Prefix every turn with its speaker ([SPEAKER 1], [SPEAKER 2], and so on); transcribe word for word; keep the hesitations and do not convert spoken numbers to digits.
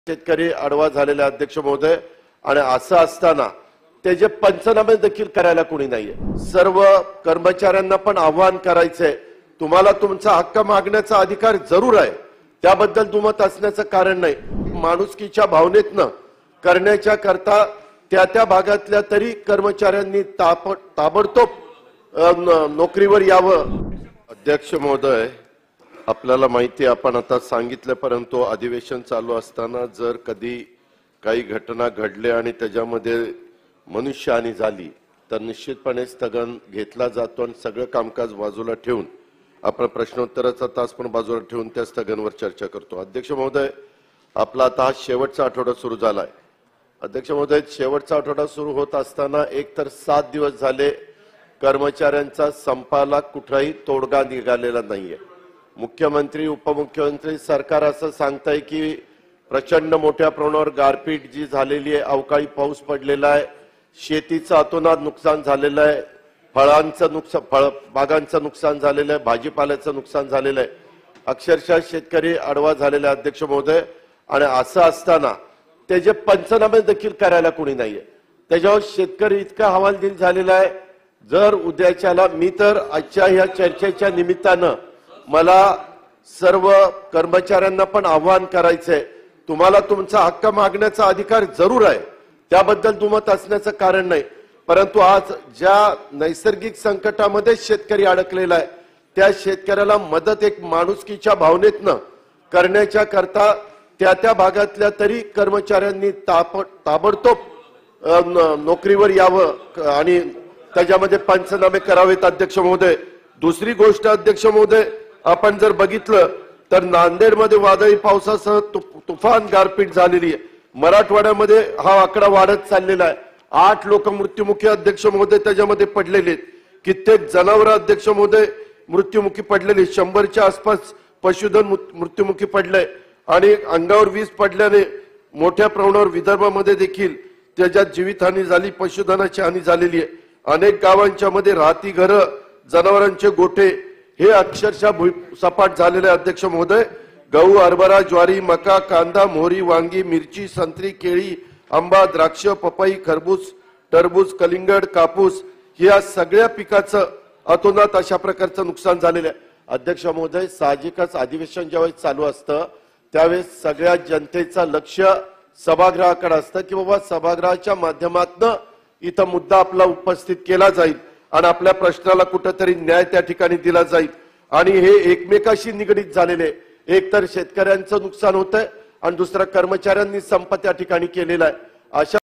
[SPEAKER 1] शेतकरी आडवा झालेले अध्यक्ष महोदय आणि असं असताना त्याचे पंचनामे देखील करायला कोणी नाहीये। सर्व कर्मचाऱ्यांना पण आव्हान करायचंय, तुम्हाला तुमचा हक्क मागण्याचा अधिकार जरूर आहे, त्याबद्दल दुमत असण्याचं कारण नाही। माणुसकीच्या भावनेतनं करण्याच्या करता त्या त्या भागातल्या तरी कर्मचाऱ्यांनी ताबडतोब नोकरीवर यावं। अध्यक्ष महोदय, आपल्याला माहिती आपण आता सांगितलं, परंतु अधिवेशन चालू असताना जर कधी काही घटना घडल्या आणि त्याच्यामध्ये मनुष्यहानी झाली तर निश्चितपणे स्थगन घेतला जातो आणि सगळं कामकाज बाजूला ठेवून आपण प्रश्नोत्तराचा तास पण बाजूला ठेवून त्या स्थगनवर चर्चा करतो। अध्यक्ष महोदय, आपला आता हा शेवटचा आठवडा सुरू झालाय। अध्यक्ष महोदय, शेवटचा आठवडा सुरू होत असताना एक तर सात दिवस झाले कर्मचाऱ्यांचा संपाला कुठलाही तोडगा निघालेला नाहीये। मुख्यमंत्री, उपमुख्यमंत्री, सरकार असं सांगताय की प्रचंड मोठ्या प्रमाणावर गारपीट जी झालेली आहे, अवकाळी पाऊस पडलेला आहे, शेतीचं अतोनात नुकसान झालेलं आहे, फळांचं नुकसान फळ बागांचं नुकसान झालेलं आहे, भाजीपाल्याचं नुकसान झालेलं आहे, अक्षरशः शेतकरी आडवा झालेले अध्यक्ष महोदय। आणि असं असताना त्याचे पंचनामे देखील करायला कोणी नाहीये, त्याच्यावर शेतकरी इतका हवालदिल झालेला आहे। जर उद्याच्याला मी तर आजच्या ह्या चर्चेच्या निमित्तानं मला सर्व कर्मचाऱ्यांना पण आव्हान करायचंय, तुम्हाला तुमचा हक्क मागण्याचा अधिकार जरूर आहे, त्याबद्दल दुमत असण्याचं कारण नाही। परंतु आज ज्या नैसर्गिक संकटामध्ये शेतकरी अडकलेला आहे त्या शेतकऱ्याला मदत एक माणुसकीच्या भावनेतनं करण्याच्या करता त्या त्या भागातल्या तरी कर्मचाऱ्यांनी ताबडतोब नोकरीवर यावं आणि त्याच्यामध्ये पंचनामे करावेत। अध्यक्ष महोदय, दुसरी गोष्ट अध्यक्ष महोदय, आपण जर बघितलं तर नांदेडमध्ये वादळी पावसासह तुफान गारपीट झालेली आहे। मराठवाड्यामध्ये हा आकडा वाढत चाललेला आहे, आठ लोक मृत्युमुखी अध्यक्ष महोदय त्याच्यामध्ये पडलेले आहेत, कित्येक जनावर अध्यक्ष महोदय मृत्युमुखी पडलेले, शंभरच्या आसपास पशुधन मृत्युमुखी पडलंय आणि अंगावर वीज पडल्याने मोठ्या प्रमाणावर विदर्भामध्ये देखील त्याच्यात जीवितहानी झाली, पशुधनाची हानी झालेली आहे। अनेक गावांच्या मध्ये राहती घरं, जनावरांचे गोठे हे अक्षरशः सपाट झालेले अध्यक्ष महोदय। गहू, हरभरा, ज्वारी, मका, कांदा, मोहरी, वांगी, मिरची, संत्री, केळी, आंबा, द्राक्ष, पपई, खरबूज, टरबूज, कलिंगड, कापूस या सगळ्या पिकाचं अतोनात अशा प्रकारचं नुकसान झालेलं आहे। अध्यक्ष महोदय, साहजिकच अधिवेशन ज्यावेळेस चालू असतं त्यावेळेस सगळ्या जनतेचं लक्ष सभागृहाकडे असतं की बाबा सभागृहाच्या माध्यमातून इथं मुद्दा आपला उपस्थित केला जाईल आणि आपल्या प्रश्नाला कुठेतरी न्याय त्या ठिकाणी दिला जाईल। आणि हे एकमेकाशी निगडीत झालेले, एक तर शेतकऱ्यांचं नुकसान होतंय आणि दुसरा कर्मचाऱ्यांनी संप त्या ठिकाणी केलेला आहे। अशा